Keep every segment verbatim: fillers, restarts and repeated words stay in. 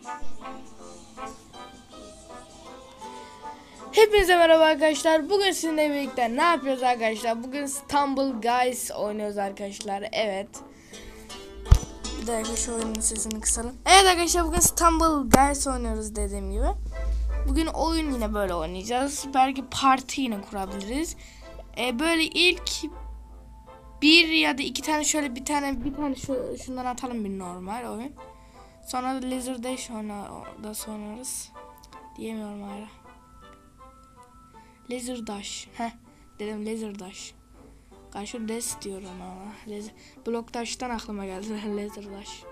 Hepinize merhaba arkadaşlar. Bugün sizinle birlikte ne yapıyoruz arkadaşlar? Bugün Stumble Guys oynuyoruz arkadaşlar. Evet. Bir dakika şu oyunun sesini kısalım. Evet arkadaşlar, bugün Stumble Guys oynuyoruz dediğim gibi. Bugün oyun yine böyle oynayacağız. Belki parti yine kurabiliriz. Ee, böyle ilk bir ya da iki tane şöyle bir tane bir tane şu, şundan atalım, bir normal oyun. Sonra da Laser Dash da sonrarız. Diyemiyorum hala. Laser Dash. Heh. Dedim Laser Dash. Karşı Des diyorum ama. Laser. Block Dash'tan aklıma geldi. Laser Dash.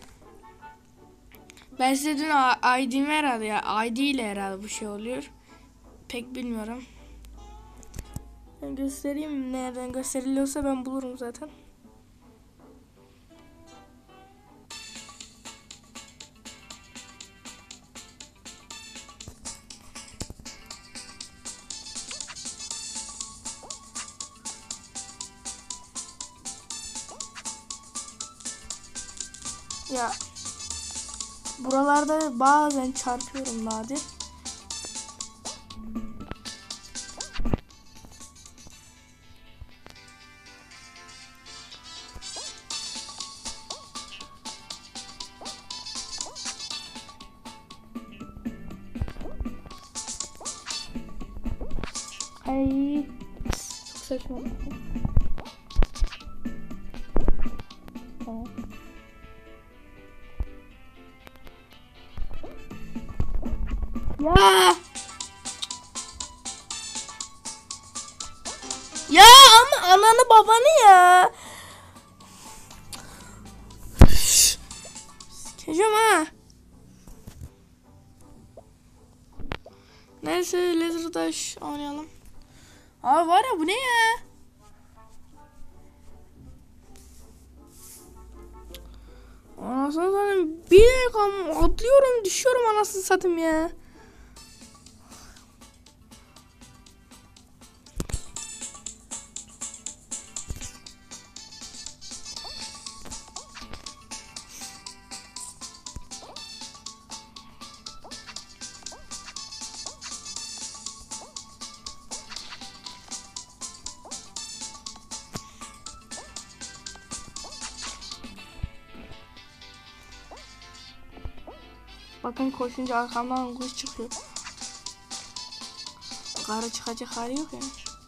Ben size dün I D'mi herhalde ya. I D ile herhalde bu şey oluyor. Pek bilmiyorum. Ben göstereyim. Nereden gösteriliyorsa ben bulurum zaten. Ya buralarda bazen çarpıyorum nadir. Ay çok saçma. Tamam. Ya. Ya ama ananı babanı ya. Sikeceğim ha. Neyse Laser Dash oynayalım. Abi var ya, bu ne ya? Anasını satayım, bir dakika atlıyorum düşüyorum, anasını satayım ya. Bakın koşunca arkamdan kuş çıkıyor. Karı çıkacak hali yok ya.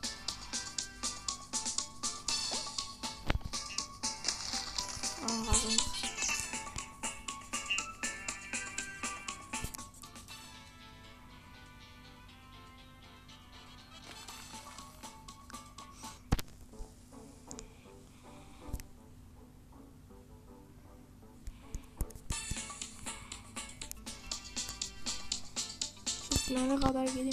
Nereye kadar geleyim?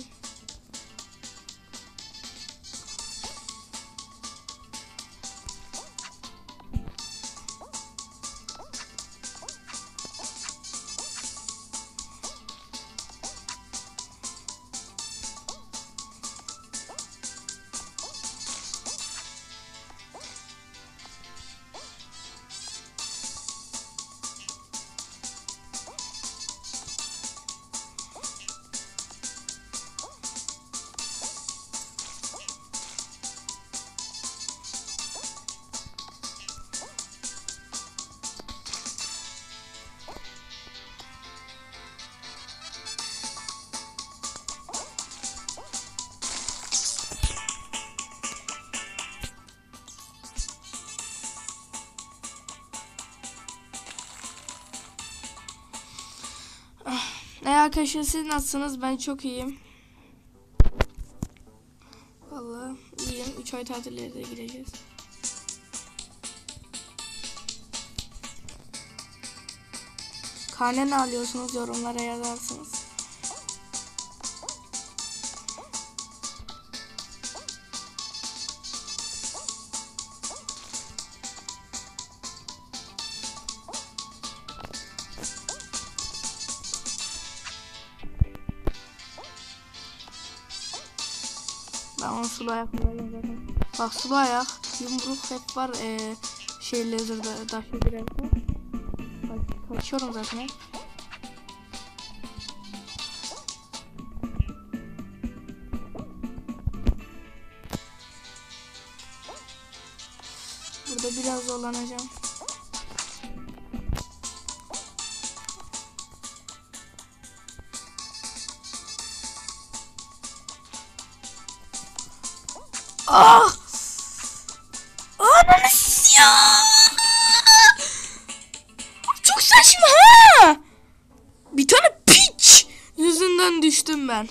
Ne arkadaşlar, siz nasılsınız? Ben çok iyiyim. Vallahi iyiyim. üç ay tatillere de gireceğiz. Karne ne alıyorsunuz? Yorumlara yazarsınız. Ben onu sulu ayak zaten. Bak sulu ayak, yumruk hep var. Ee, şey Laser'da daşı girerken. Bak kaçıyorum zaten. Burada biraz zorlanacağım. Ah! Ananı ya! Çok saçma ha! Bir tane piç yüzünden düştüm ben.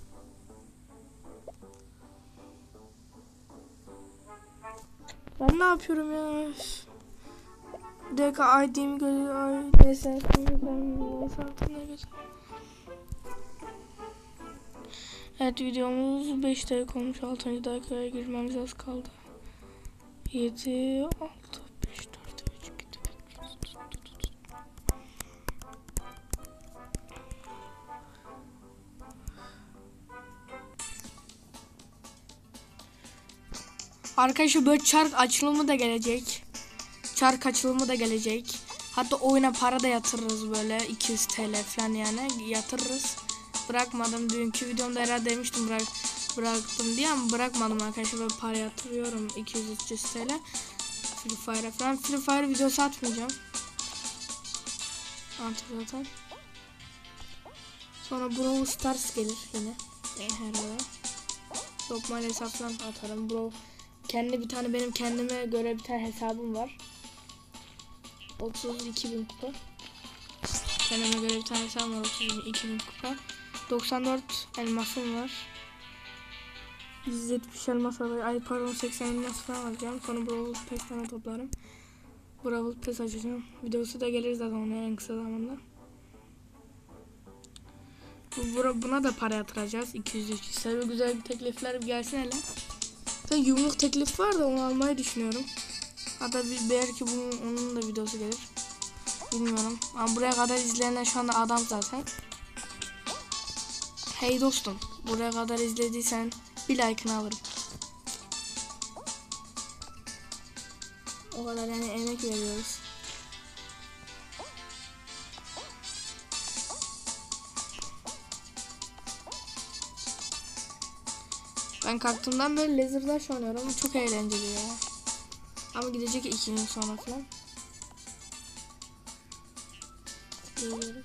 Ben ne yapıyorum ya? Bir dakika I D'mi göster. Evet, videomuz beş dakika olmuş. altıncı dakikaya girmemiz az kaldı. yedi, altı, beş, dört, üç, iki, arkadaşlar böyle çark açılımı da gelecek. Çark açılımı da gelecek. Hatta oyuna para da yatırırız böyle iki yüz TL falan yani yatırırız. Bırakmadım, dünkü videomda herhalde demiştim bırak bıraktım diye ama bırakmadım arkadaşlar, böyle para yatırıyorum iki yüz üç yüz TL. Free Fire falan. Free Fire videosu atmayacağım. Artık zaten. Sonra Brawl Stars gelir yine. E, herhalde. Lokman hesaptan atarım. Brawl. Kendi bir tane benim kendime göre bir tane hesabım var. otuz iki bin kupa. Kendime göre bir tane hesabım var. otuz iki bin kupa. doksan dört elmasım var. yüz yetmiş elmas var. Ay pardon, seksen elmas falan alacağım. Sonra Brawl Pass'ten toplarım. Brawl Pass açacağım. Videosu da gelir zaten ona en kısa zamanda. Bu, buna da para yatıracağız. iki yüz üç yüz. Tabii güzel bir teklifler gelsin hele. Tabii yumruk teklif var da onu almayı düşünüyorum. Hatta bir, belki bunun, onun da videosu gelir. Bilmiyorum. Ama buraya kadar izleyenler şu anda adam zaten. Hey dostum, buraya kadar izlediysen bir like'ını alırım. O kadar yani emek veriyoruz. Ben kalktığımdan beri Laser'daş oynuyorum. Çok eğlenceli ya. Ama gidecek iki gün sonra falan. Geliyorum.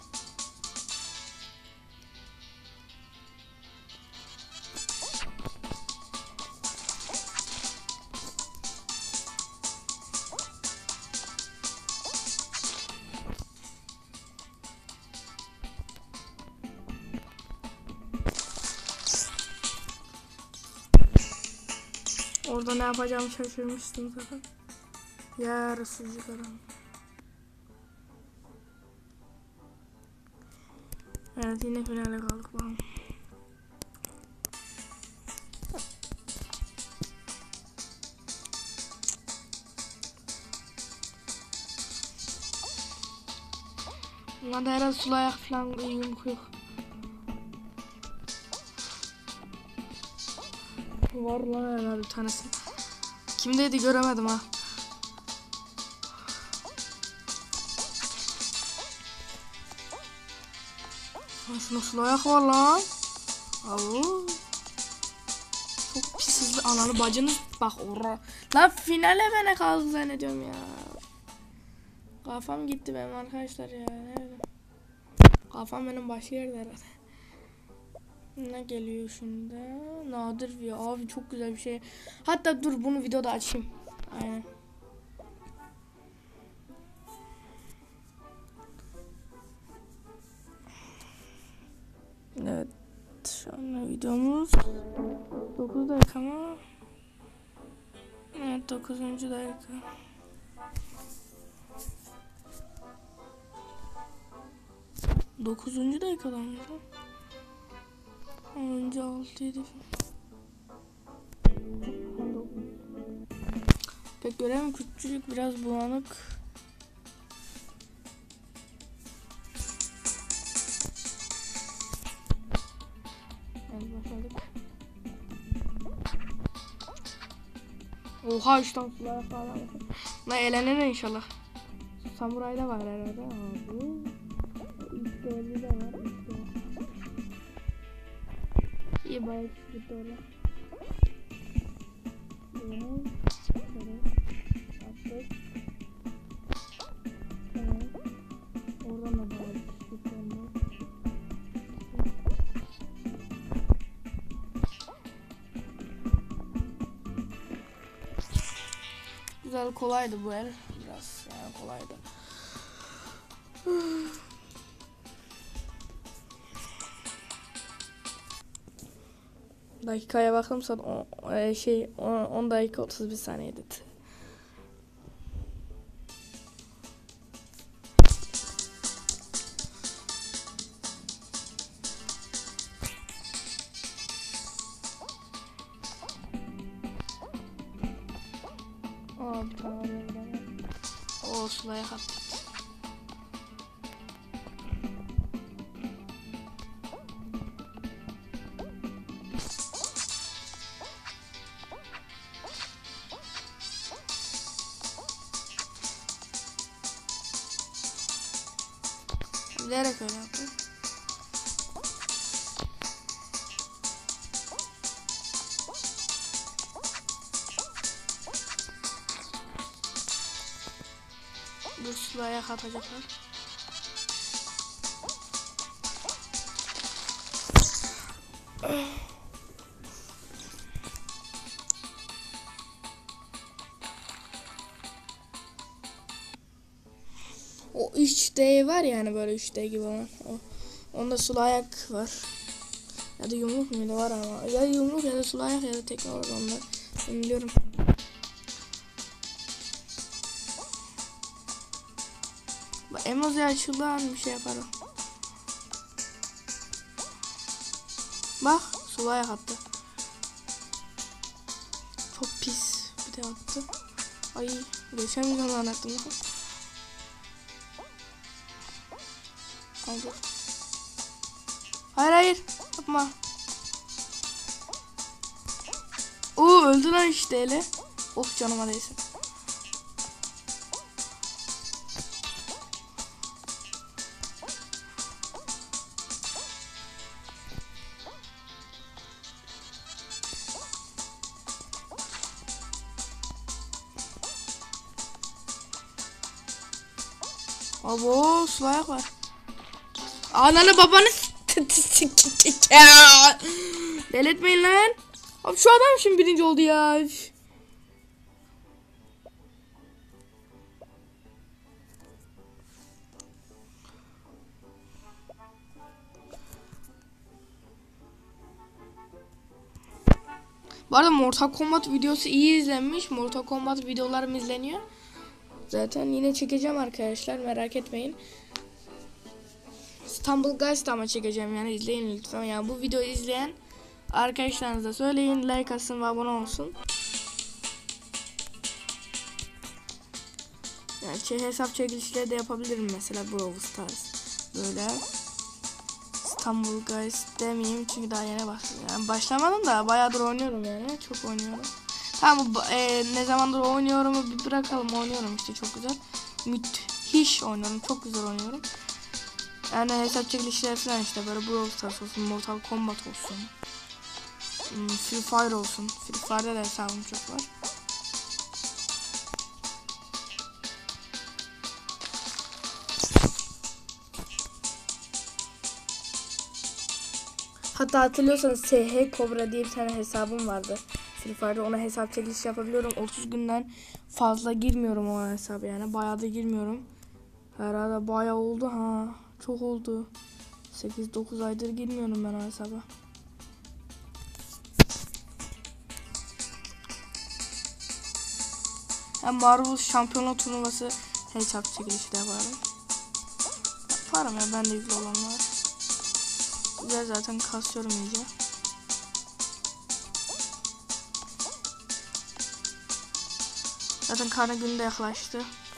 Orada ne yapacağımı şaşırmıştım zaten. Yarısıcı karan. Evet, yine finale kaldık bakalım. Bunlarda herhalde sulayak falan yumruk yok. Var lan herhalde bir tanesi. Kimdeydi göremedim ha. Şuna sulayak var lan. Alo. Çok pis hızlı ananı bacını bak orra. Lan finale bana kaldı zannediyorum ya. Kafam gitti benim arkadaşlar ya. Nerede? Kafam benim başka yerde herhalde. Ne geliyor şimdi? Nadir bir abi, çok güzel bir şey. Hatta dur bunu videoda açayım. Aynen. Evet. Şu anda videomuz dokuz dakika mı? Evet, dokuzuncu dakika. dokuzuncu dakikadan mı? Önce altı yedi. Pek göremem, küçücük, biraz bulanık. Oha, üç tane sulara falan. Lan eğlenene inşallah. Samuray'da var herhalde abi. üç dördü de var. İyi bayağı küçük doğru. Güzel, kolaydı bu el. Biraz yani kolaydı. Dakikaya bakalım son şey on dakika otuz bir saniyede. Aa, bir tane alıyorum. O sulaya kattı. Bilerek öyle yaptım. Bu sulaya katacaklar. O üç D var yani, böyle üç D gibi olan. O, onda sulu ayak var. Ya da yumruk muydu var ama. Ya yumruk ya da sulu ayak ya da tekme var onda. Ben biliyorum. Bak emoji açıldığı an bir şey yaparım. Bak sulu ayak attı. Çok pis bir de attı. Ay geçemeyeceğim lan aklımda. Dur. Hayır hayır yapma. Oo öldü lan işte hele. Oh canıma değsin. Abo sulayak var. Ananı babanı deletmeyin lan. Abi şu adam şimdi birinci oldu ya. Bu arada Mortal Kombat videosu iyi izlenmiş. Mortal Kombat videolarım izleniyor. Zaten yine çekeceğim arkadaşlar, merak etmeyin. İstanbul Guys ama çekeceğim yani, izleyin lütfen. Yani bu videoyu izleyen arkadaşlarınıza söyleyin, like atsın ve abone olsun. Yani şey, hesap çekilişleri de yapabilirim mesela Brawl Stars. Böyle İstanbul Guys demeyeyim çünkü daha yeni başladım. Yani başlamadım da bayağıdır oynuyorum yani, çok oynuyorum. Tamam e, ne zamandır oynuyorum bir bırakalım, oynuyorum işte çok güzel. Müthiş oynuyorum, çok güzel oynuyorum. Yani hesap çekilişleri falan işte böyle Brawl Stars olsun, Mortal Kombat olsun, Free Fire olsun. Free Fire'da da hesabım çok var. Hatta hatırlıyorsanız S H Cobra diye bir tane hesabım vardı. Free Fire'da ona hesap çekilişi yapabiliyorum. otuz günden fazla girmiyorum o hesabı yani. Bayağı da girmiyorum. Herhalde bayağı oldu ha. Çok oldu. sekiz dokuz aydır girmiyorum ben o hesaba. Yani Marvel Şampiyonlar Turnuvası hesap çekilişi de yaparım. Yaparım ya, ben de yüklü olanlar. Güzel, zaten kasıyorum iyice. Zaten karne günü de yaklaştı.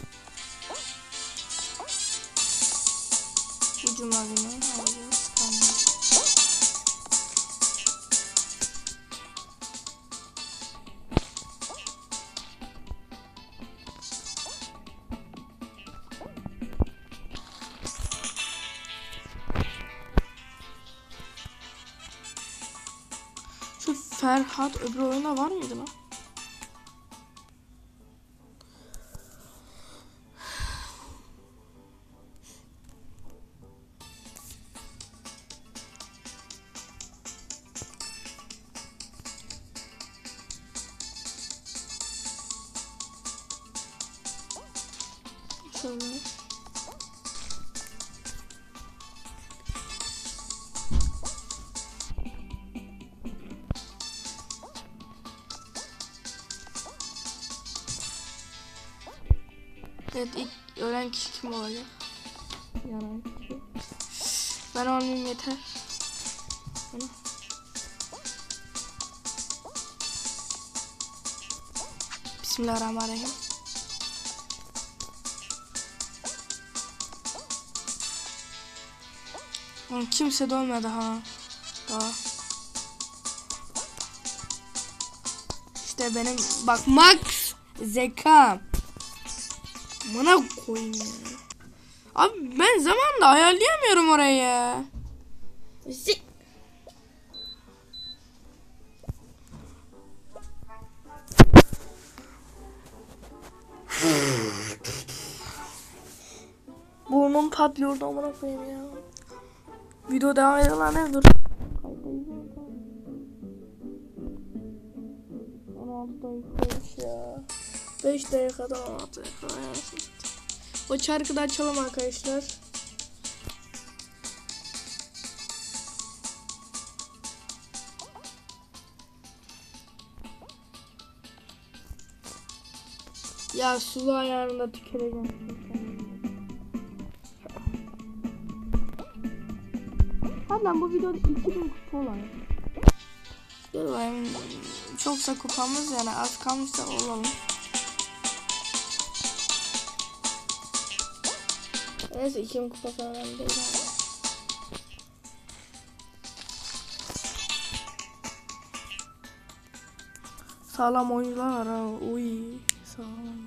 Bu cuma günü alacağız. Tamam. Şu Ferhat öbür oyuna var mıydı lan? Evet, ilk ölen kişi kim olacak? Yanan kişi. Ben olmayayım yeter. Ana. Bismillahirrahmanirrahim. Oğlum kimse de olmadı ha. Daha. İşte benim bak max zekam. Bana koyayım ya. Abi ben zamanında ayarlayamıyorum orayı ya. Zik. Burnum patlıyordu amına koyayım ya. Video devam ediyor lan, ne dur. on altı dakika ya. beş dakikada on altı dakika. O çarkı da açalım arkadaşlar. Ya sulu ayarında tüküreceğim. Hatta bu videoda iki bin kupa olan. Dur bakayım. Çoksa kupamız, yani az kalmışsa olalım. Neyse iki bin kupa falan değil. Sağlam oyuncular var ha. Uy, sağlam.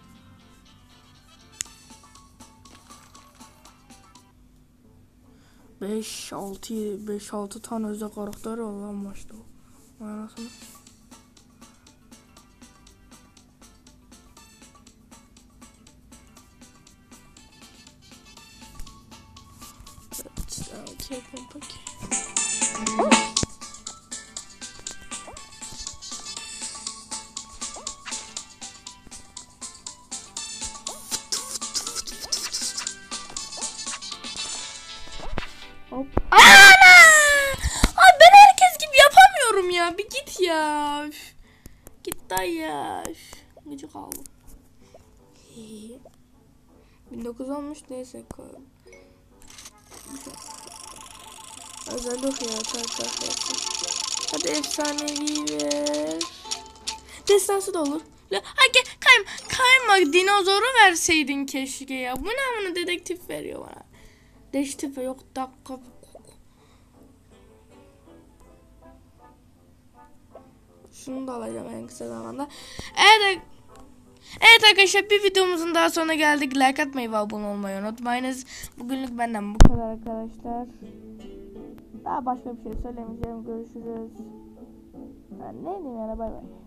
beş altı beş altı tane özel karakter var lan maçta. Anasını. Evet, okey, pompak. Hop. Ana! Abi ben herkes gibi yapamıyorum ya. Bir git ya. Üf. Git dayı ya. Üf. Gıcık aldım. bin dokuz yüz olmuş, neyse koyalım. Özel yok ya. Tak tak tak. Hadi efsanevi ver. Destansı da olur. Hadi kayma. Kayma. Dinozoru verseydin keşke ya. Bu ne amına, dedektif veriyor bana. Dedektif yok dakika. Şunu da alacağım en kısa zamanda. Evet, evet arkadaşlar, bir videomuzun daha sonuna geldik. Like atmayı ve abone olmayı unutmayınız. Bugünlük benden bu kadar arkadaşlar. Daha başka bir şey söylemeyeceğim. Görüşürüz. Ben ne diyeyim yani, bay bay.